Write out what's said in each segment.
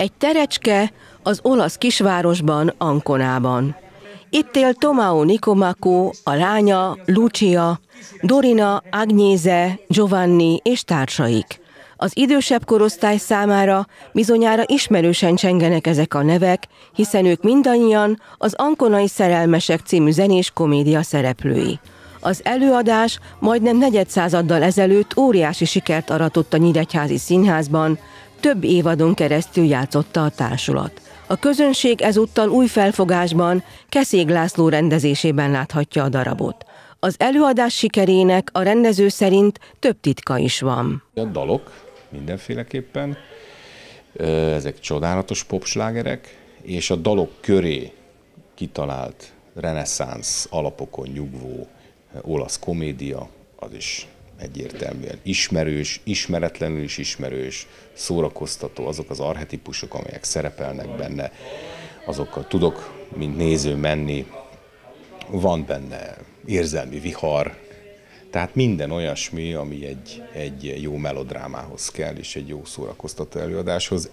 Egy terecske az olasz kisvárosban, Anconában. Itt él Tomao Nicomacco, a lánya, Lucia, Dorina, Agnese, Giovanni és társaik. Az idősebb korosztály számára bizonyára ismerősen csengenek ezek a nevek, hiszen ők mindannyian az Anconai Szerelmesek című zenés komédia szereplői. Az előadás majdnem negyedszázaddal ezelőtt óriási sikert aratott a Nyíregyházi Színházban, több évadon keresztül játszotta a társulat. A közönség ezúttal új felfogásban, Keszég László rendezésében láthatja a darabot. Az előadás sikerének a rendező szerint több titka is van. A dalok mindenféleképpen, ezek csodálatos popslágerek, és a dalok köré kitalált reneszánsz alapokon nyugvó olasz komédia, az is egyértelműen ismerős, ismeretlenül is ismerős, szórakoztató, azok az archetipusok, amelyek szerepelnek benne, azokkal tudok, mint néző menni. Van benne érzelmi vihar, tehát minden olyasmi, ami egy jó melodrámához kell, és egy jó szórakoztató előadáshoz.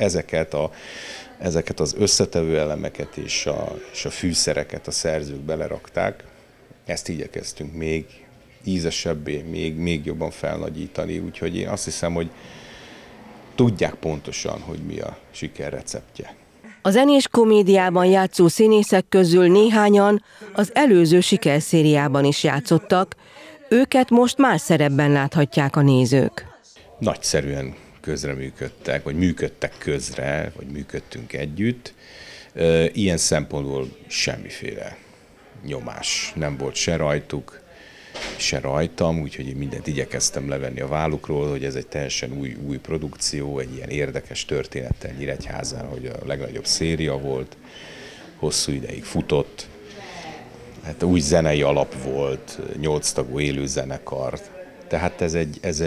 Ezeket az összetevő elemeket és a fűszereket a szerzők belerakták. Ezt igyekeztünk még ízesebbé, még jobban felnagyítani, úgyhogy én azt hiszem, hogy tudják pontosan, hogy mi a siker receptje. A zenés komédiában játszó színészek közül néhányan az előző sikerszériában is játszottak, őket most más szerepben láthatják a nézők. Nagyszerűen közreműködtek, vagy működtek közre, vagy működtünk együtt. Ilyen szempontból semmiféle nyomás nem volt se rajtuk, se rajtam, úgyhogy én mindent igyekeztem levenni a vállukról, hogy ez egy teljesen új produkció, egy ilyen érdekes történettel Nyíregyházán, hogy a legnagyobb széria volt, hosszú ideig futott, hát új zenei alap volt, 8 tagú élő zenekar, tehát ez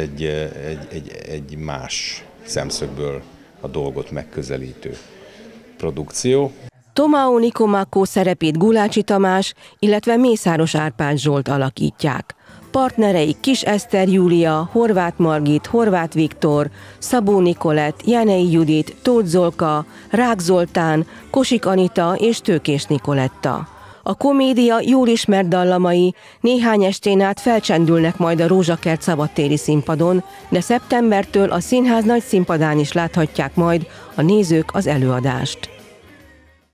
egy más szemszögből a dolgot megközelítő produkció. Tomao Nicomacco szerepét Gulácsi Tamás, illetve Mészáros Árpád Zsolt alakítják. Partnereik Kis Eszter Júlia, Horváth Margit, Horváth Viktor, Szabó Nikolett, Jenei Judit, Tóth Zolka, Rák Zoltán, Kosik Anita és Tőkés Nikoletta. A komédia jól ismert dallamai néhány estén át felcsendülnek majd a Rózsakert szabadtéri színpadon, de szeptembertől a színház nagy színpadán is láthatják majd a nézők az előadást.